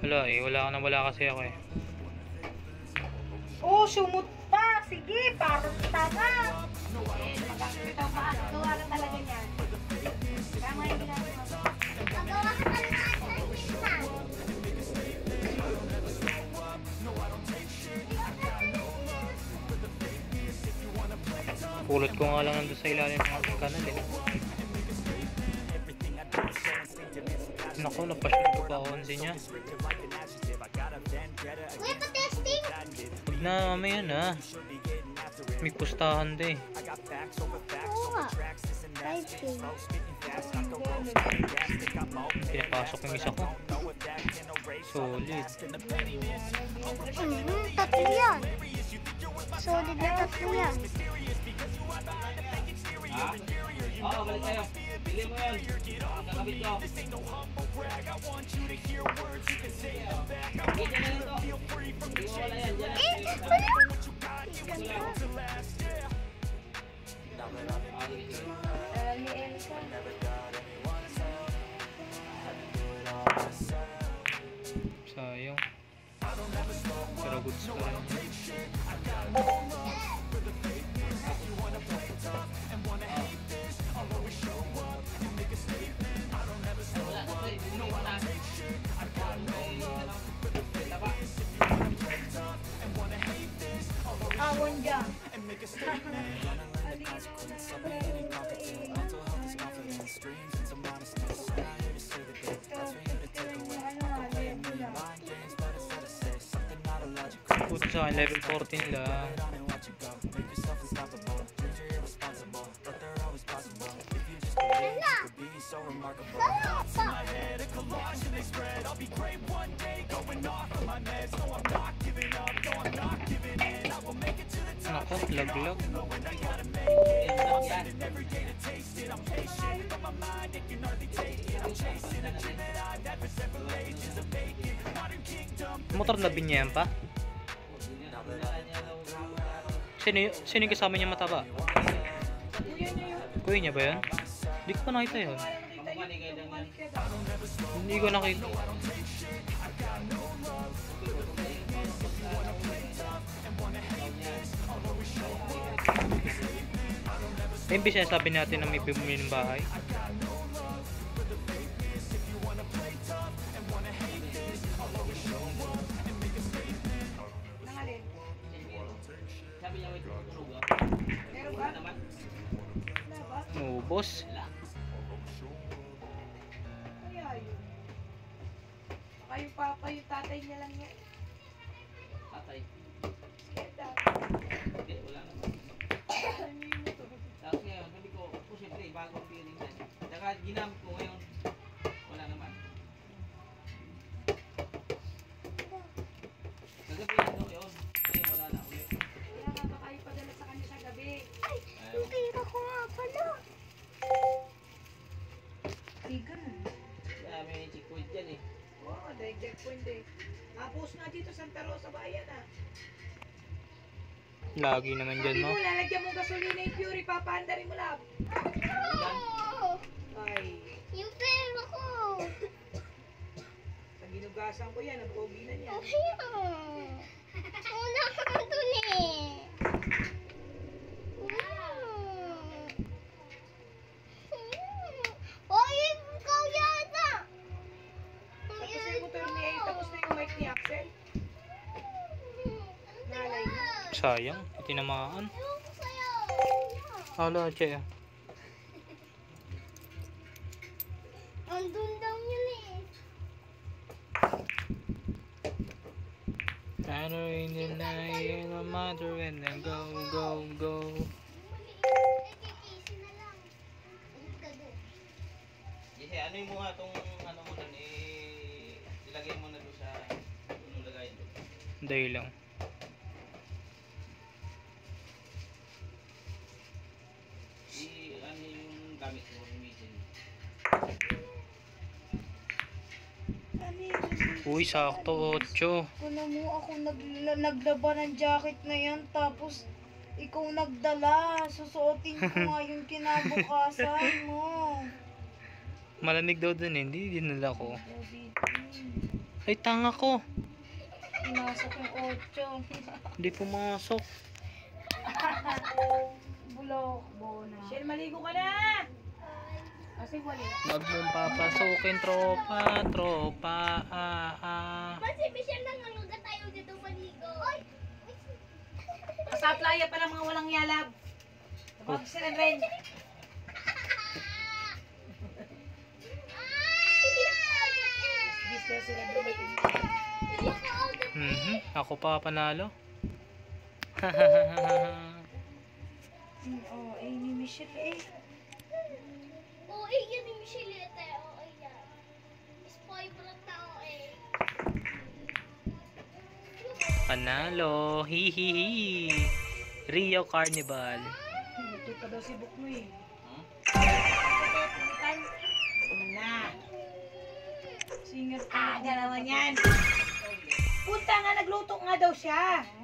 Wala eh, wala kasi ako eh. Oh, sumut pa! Sige, parang tama! Ito pa, gawa lang talaga niyan. Tama yung ginagawa mo. Magawa ka pa lahat ng isa. Pulot ko nga lang nandun sa ilalim ng kanal eh. Naku, napasyon ko pa onsi niya. Uy, pa-testing! Huwag na, mamaya na. May pustahan din. Oo nga. 5K. Pinapasok yung isa ko. Solid. Tatlo yan. Solid na tatlo yan. Oo, balik tayo. Bili mo yun. Kakabit ko. Kita na ito. Hindi mo wala yan. Ni Elsa. Sayang. Pero goods pa rin. Awon dyan. Puto sa akin, level 14 lang. Nako, laglag. Motor na binyan pa? Sino yung kasama niya mataba? Kuya niya ba yun? Hindi ko pa nakita yun. Hindi ko nakita. Ayun ba siya sabi natin na may bumili ng bahay? Sabi niya, wait, tulog ah. Meron ba? Naman. Wala ba? Oo, boss. Kaya yun. Baka yung papa, yung tatay niya lang yan. Tatay. Kaya Hindi, wala naman. Tapos ngayon, sabi ko, siyempre, bago ang feeling yan. Saka ginamit ko ngayon, wala naman. Kagabi yan daw yun. Ngayon, wala na ulit. Kaya nga baka yung padala sa kanya sa gabi. Ay, yung tira ko nga pala. Tigan. Kaya may checkpoint yan eh. Oo, dahil checkpoint eh. Tapos na dito Santa Rosa Bayan ah. Lagi naman dyan, Sabi no? mo, lalagyan mo gasolina yung Fury, papaandarin mo lang. Oh, Ay, yung pera ko. sa ginugasan ko yan, ang pogi na niya. Ayun. Una ka dun eh. Oy, ikaw yata. Tapos na yung motor ni A, tapos na yung mic ni Axel. Nalay niya. Sayang, tinamaan. Ayoko sa'yo. Hala, che. Andun daw yun eh. I don't really like no matter when I go, go, go. Easy na lang. Ulit ka dun. Kasi ano yung mga itong ano mo dun eh, ilagay mo na doon sa yung lagay doon. Dahil lang. Ano yung gamit mo, gamitin. Ano Uy, sakto, 8. Alam mo, ako naglaba ng jacket na yan, tapos ikaw nagdala. Susuotin ko nga yung kinabukasan mo. Malamig daw dun eh, hindi dinala ko. Ay, tanga ko. Pinasok yung 8. Hindi pumasok. Bulok, bona. Shell, maligo ka na! Kasi wala. Wag mong papasukin, tropa, tropa, Kasi Michelle nangangagat tayo dito maligo. Oy! Sa playa pa ng mga walang yalab. Tapos sila rin. Bis na sila dumating. Ako pa panalo. Oh, ni Michelle eh. Oo, eh, yan yung Michelle ito. Oo, yan. Spoil pala tao eh. Panalo. Hihihi. Rio Carnival. Ito pa daw si Bukmo eh. Na. Singer Ah, naman yan. Punta nga, nagluto nga daw siya.